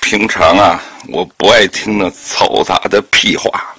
平常啊，我不爱听那嘈杂的屁话，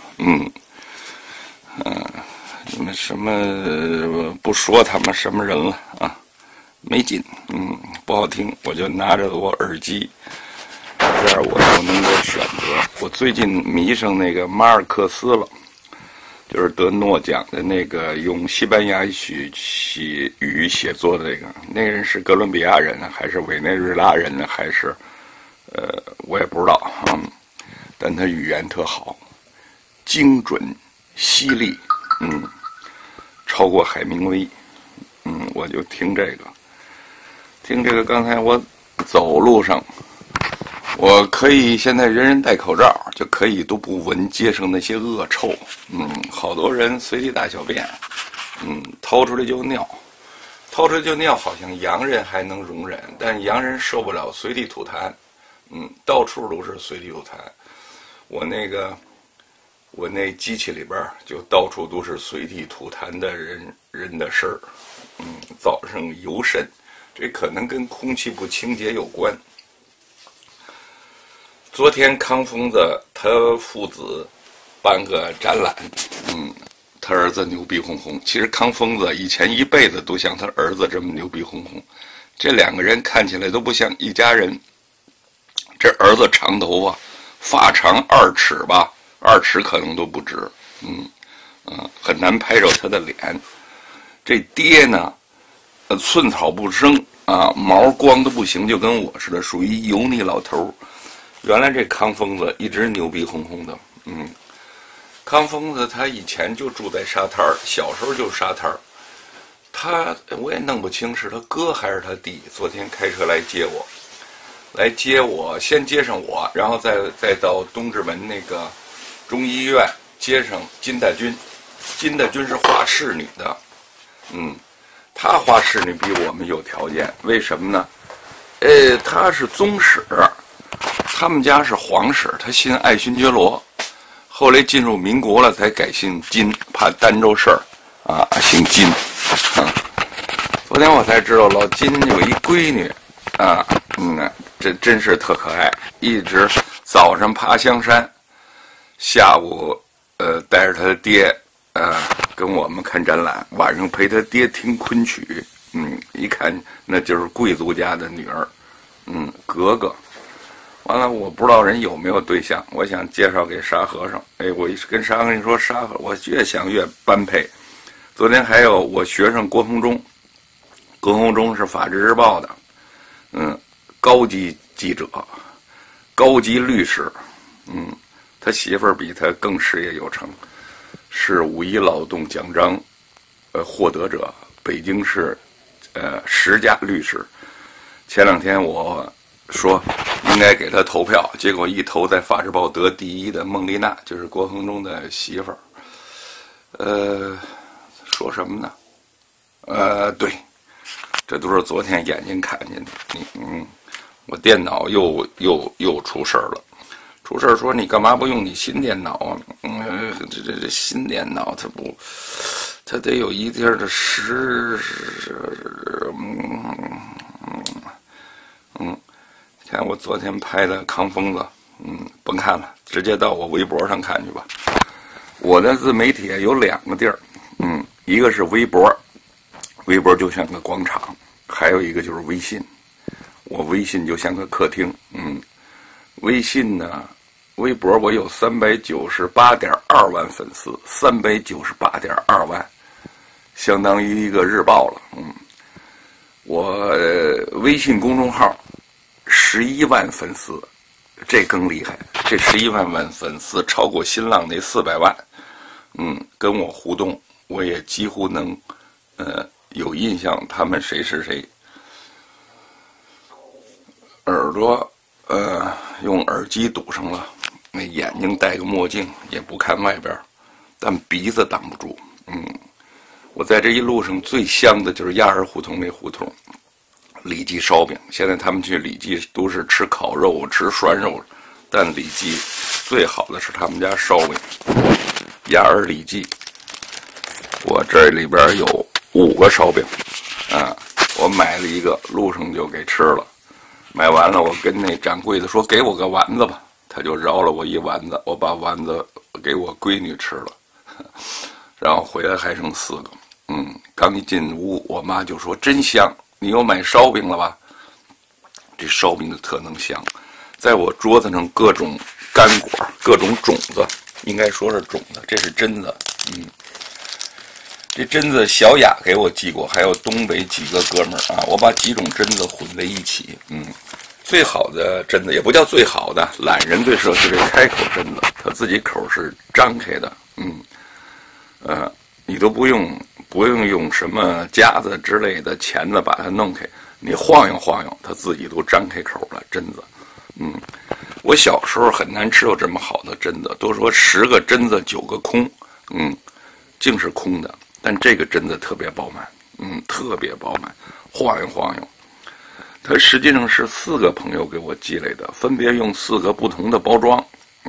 你们什么不说他们什么人了啊？没劲，不好听，我就拿着我耳机，这样我就能够选择。我最近迷上那个马尔克斯了，就是得诺奖的那个用西班牙语写作的那个人是哥伦比亚人呢，还是委内瑞拉人呢？还是我也不知道，但他语言特好，精准犀利，超过海明威，我就听这个。刚才我走路上，我可以现在人人戴口罩，就可以都不闻街上那些恶臭，好多人随地大小便，掏出来就尿，好像洋人还能容忍，但洋人受不了随地吐痰，到处都是随地吐痰。我那机器里边就到处都是随地吐痰的人的事儿，早上尤甚，这可能跟空气不清洁有关。昨天康疯子他父子办个展览，他儿子牛逼哄哄。其实康疯子以前一辈子都像他儿子这么牛逼哄哄，这两个人看起来都不像一家人。这儿子长头发，发长2尺吧，2尺可能都不止，很难拍着他的脸。这爹呢，寸草不生啊，毛光的不行，就跟我似的，属于油腻老头。原来这康疯子一直牛逼哄哄的，康疯子他以前就住在沙滩，小时候就沙滩。我也弄不清是他哥还是他弟，昨天开车来接我，先接上我，然后再到东直门那个中医院接上金大军。金大军是画仕女的，他画仕女比我们有条件，为什么呢？他是宗室，他们家是皇室，他信爱新觉罗，后来进入民国了才改姓金，怕儋州事儿啊，姓金。昨天我才知道老金有一闺女啊，这真是特可爱，一直早上爬香山，下午带着他的爹跟我们看展览，晚上陪他爹听昆曲，一看那就是贵族家的女儿，格格。完了，我不知道人有没有对象，我想介绍给沙和尚。我跟沙和尚说，沙和，我越想越般配。昨天还有我学生郭洪忠是法制日报的，高级记者，高级律师，他媳妇儿比他更事业有成，是5·1劳动奖章获得者，北京市10佳律师。前2天我说应该给他投票，结果一投在法制报得第1的孟丽娜，就是郭恒忠的媳妇儿。说什么呢？对，这都是昨天眼睛看见的。我电脑又出事儿了，出事儿说你干嘛不用你新电脑啊？这新电脑它得有一定的看我昨天拍的康疯子，甭看了，直接到我微博上看去吧。我的自媒体有2个地儿，一个是微博，微博就像个广场，还有一个就是微信。我微信就像个客厅，微信呢，微博我有398.2万粉丝，398.2万，相当于一个日报了，我微信公众号11万粉丝，这更厉害，这11万粉丝超过新浪那400万，跟我互动，我也几乎能有印象他们谁是谁。耳朵用耳机堵上了，那眼睛戴个墨镜也不看外边，但鼻子挡不住。我在这一路上最香的就是亚儿胡同那胡同，里脊烧饼。现在他们去里脊都是吃烤肉吃涮肉，但里脊最好的是他们家烧饼，亚儿里脊。我这里边有5个烧饼我买了一个，路上就给吃了。 买完了，我跟那掌柜的说：“给我个丸子吧。”他就饶了我一丸子，我把丸子给我闺女吃了，然后回来还剩4个。刚一进屋，我妈就说：“真香，你又买烧饼了吧？”这烧饼就特能香，在我桌子上各种干果，各种种子，应该说是种子，这是榛子。这榛子小雅给我寄过，还有东北几个哥们儿啊，我把几种榛子混在一起。最好的榛子也不叫最好的，懒人最适合是这开口榛子，它自己口是张开的。你都不用用什么夹子之类的钳子把它弄开，你晃悠晃悠，它自己都张开口了。榛子，我小时候很难吃到这么好的榛子，都说10个榛子9个空，竟是空的。但这个榛子特别饱满，特别饱满，晃悠晃悠。它实际上是4个朋友给我寄来的，分别用4个不同的包装。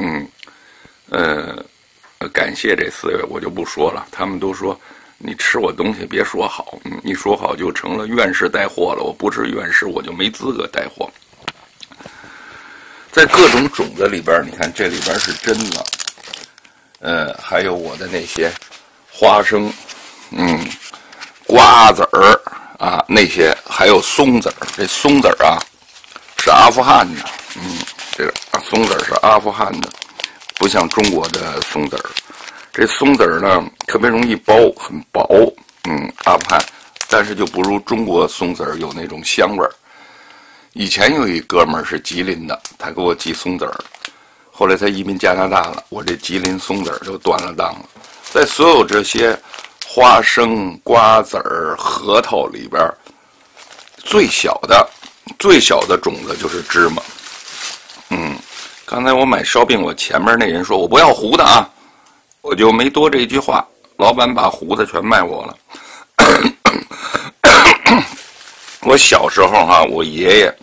感谢这4位，我就不说了。他们都说你吃我东西别说好，一说好就成了院士带货了。我不是院士，我就没资格带货。在各种种子里边，你看这里边是榛子，还有我的那些花生，瓜子儿啊，那些还有松子儿。这松子儿啊，是阿富汗的，这个松子儿是阿富汗的，不像中国的松子儿。这松子儿呢，特别容易剥，很薄，阿富汗，但是就不如中国松子儿有那种香味儿。以前有一哥们儿是吉林的，他给我寄松子儿，后来他移民加拿大了，我这吉林松子儿就断了档了。在所有这些花生、瓜子儿、核桃里边，最小的种子就是芝麻。刚才我买烧饼，我前面那人说我不要糊的啊，我就没多这句话，老板把糊的全卖我了。我小时候我爷爷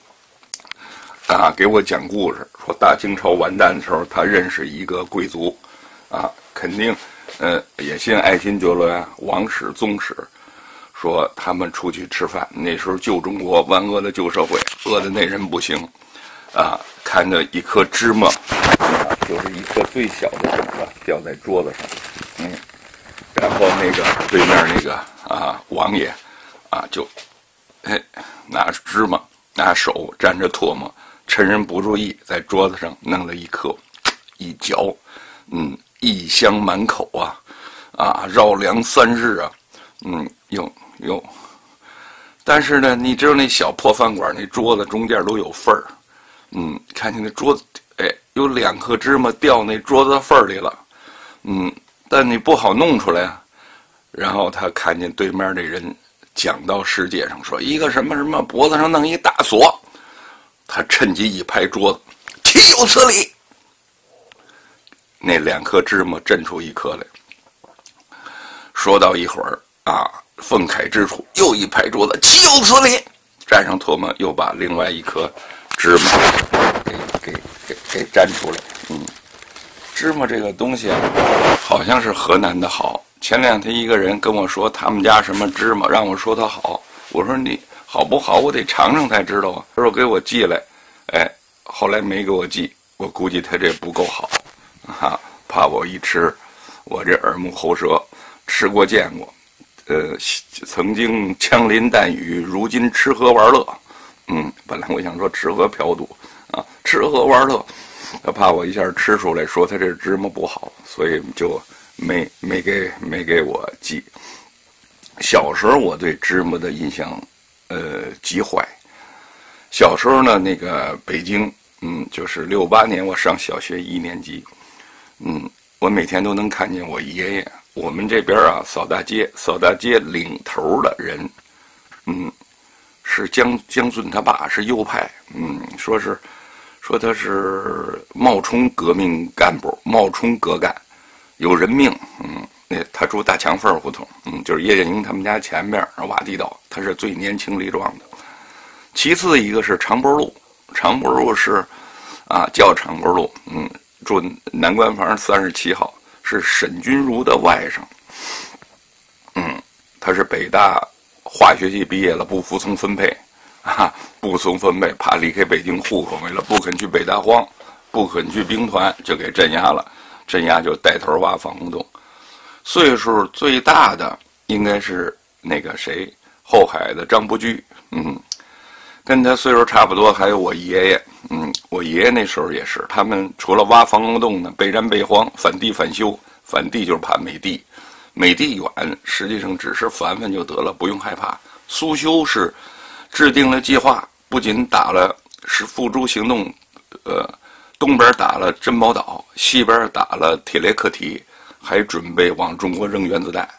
给我讲故事，说大清朝完蛋的时候，他认识一个贵族，肯定也信爱新觉罗王室宗室，说他们出去吃饭，那时候旧中国万恶的旧社会，饿的那人不行看着一颗芝麻就是一颗最小的种子掉在桌子上，然后那个对面那个王爷就拿芝麻，拿手沾着唾沫，趁人不注意，在桌子上弄了一颗，一嚼，异香满口绕梁3日哟。但是呢，你知道那小破饭馆那桌子中间都有缝儿，看见那桌子，有2颗芝麻掉那桌子缝儿里了，但你不好弄出来啊。然后他看见对面那人讲到世界上，说一个什么什么脖子上弄一大锁，他趁机一拍桌子，岂有此理！那2颗芝麻震出1颗来。说到一会儿愤慨之处，又一拍桌子，岂有此理！沾上唾沫，又把另外1颗芝麻给粘出来。芝麻这个东西好像是河南的好。前2天一个人跟我说他们家什么芝麻，让我说他好。我说你好不好，我得尝尝才知道啊。他说给我寄来，后来没给我寄，我估计他这不够好怕我一吃，我这耳目喉舌，吃过见过。曾经枪林弹雨，如今吃喝玩乐。本来我想说吃喝嫖赌吃喝玩乐，他怕我一下吃出来，说他这芝麻不好，所以就没给我寄。小时候我对芝麻的印象极坏。小时候呢，那个北京就是68年我上小学1年级，我每天都能看见我爷爷。我们这边扫大街领头的人是江俊他爸，是右派，说他是冒充革命干部，冒充革干，有人命。他住大墙缝胡同，就是叶剑英他们家前面挖地道，他是最年轻力壮的。其次一个是长波路，长波路是叫长波路，住南关房37号，是沈钧儒的外甥。他是北大化学系毕业了，不服从分配不送分配，怕离开北京户口，为了不肯去北大荒，不肯去兵团，就给镇压了。镇压就带头挖防空洞。岁数最大的应该是那个谁，后海的张伯驹，跟他岁数差不多。还有我爷爷，我爷爷那时候也是，他们除了挖防空洞呢，备战备荒，反地反修。反地就是怕美帝，美帝远，实际上只是反反就得了，不用害怕。苏修是制定了计划，不仅打了是付诸行动，东边打了珍宝岛，西边打了铁列克提，还准备往中国扔原子弹，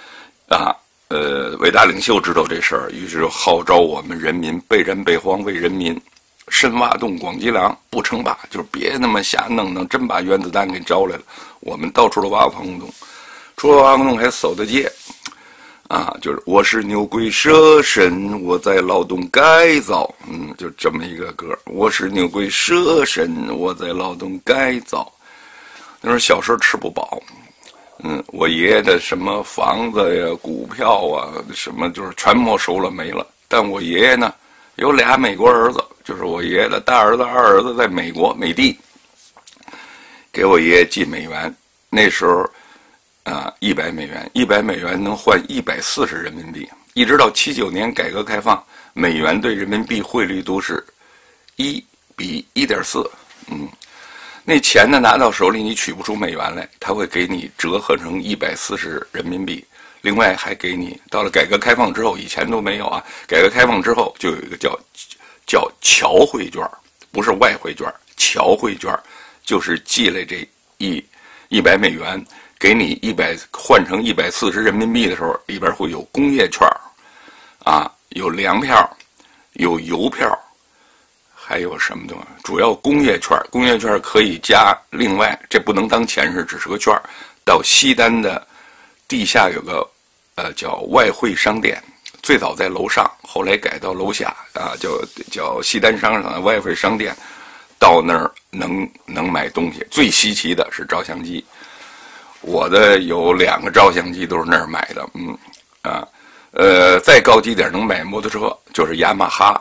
伟大领袖知道这事儿，于是就号召我们人民备战备荒，为人民深挖洞广积粮，不称霸，就是别那么瞎弄，真把原子弹给招来了。我们到处都挖防空洞，除了挖防空洞还守的街，就是我是牛鬼蛇神，我在劳动改造，就这么一个歌。我是牛鬼蛇神，我在劳动改造。那时候小时候吃不饱，我爷爷的什么房子呀、股票啊，什么就是全没收了没了。但我爷爷呢，有俩美国儿子，就是我爷爷的大儿子、二儿子在美国美帝，给我爷爷寄美元。那时候，100美元，100美元能换140人民币。一直到79年改革开放，美元对人民币汇率都是1比1.4。那钱呢拿到手里你取不出美元来，他会给你折合成140人民币。另外还给你，到了改革开放之后，以前都没有啊。改革开放之后就有一个叫侨汇券，不是外汇券，侨汇券就是寄来这100美元，给你换成140人民币的时候，里边会有工业券，有粮票，有邮票。还有什么东西？主要工业券，工业券可以加。另外，这不能当钱使，只是个券。到西单的地下有个叫外汇商店，最早在楼上，后来改到楼下叫西单商场的外汇商店。到那儿能买东西。最稀奇的是照相机，我的有2个照相机都是那儿买的。再高级点能买摩托车，就是雅马哈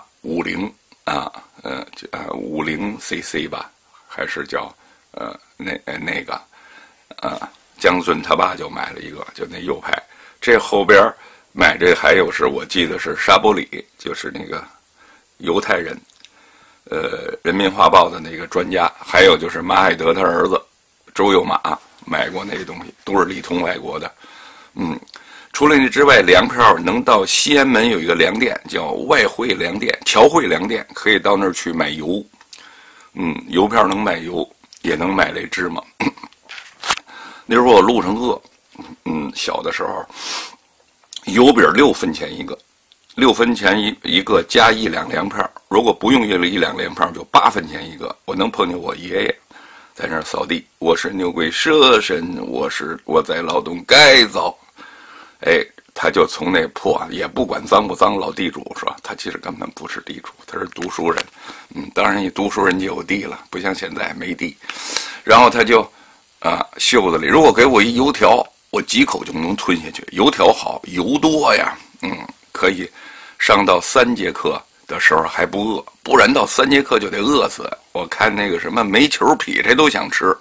50。50cc 吧，还是叫那个江孙他爸就买了一个，就那右派。这后边买这还有是我记得是沙波里，就是那个犹太人，人民画报的那个专家，还有就是马海德他儿子周佑马买过那个东西，都是里通外国的。除了那之外，粮票能到西安门有一个粮店，叫外汇粮店、侨汇粮店，可以到那儿去买油。邮票能买油，也能买这芝麻。那时候我路上饿，小的时候，油饼6分钱一个，6分钱一个加1两粮票。如果不用1两粮票，就8分钱一个。我能碰见我爷爷在那儿扫地，我是牛鬼蛇神，我在劳动改造。他就从那破，也不管脏不脏，老地主是吧？他其实根本不是地主，他是读书人。当然，一读书人就有地了，不像现在没地。然后他就袖子里，如果给我一油条，我几口就能吞下去。油条好，油多呀，可以上到3节课的时候还不饿，不然到3节课就得饿死。我看那个什么煤球劈柴都想吃。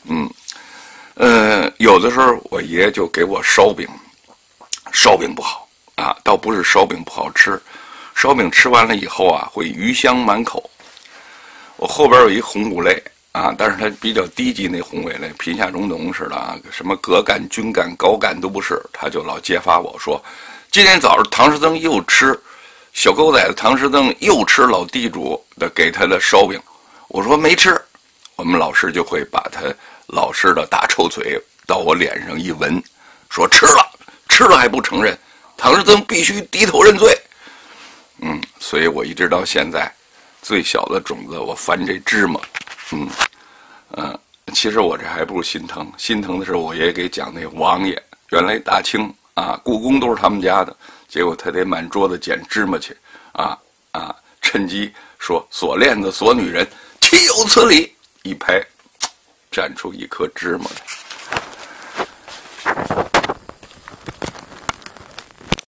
有的时候我爷爷就给我烧饼。烧饼不好倒不是烧饼不好吃，烧饼吃完了以后会余香满口。我后边有一红五类但是它比较低级，那红五类贫下中农似的什么葛干、军干、高干都不是，他就老揭发我说，今天早上唐师曾又吃小狗崽子，唐师曾又吃老地主的给他的烧饼。我说没吃，我们老师就会把他老师的大臭嘴到我脸上一闻，说吃了还不承认，唐师曾必须低头认罪。所以我一直到现在，最小的种子我烦这芝麻。其实我这还不如心疼，心疼的是我爷爷给讲那王爷，原来大清故宫都是他们家的，结果他得满桌子捡芝麻去，趁机说锁链子锁女人，岂有此理！一拍，站出一颗芝麻来。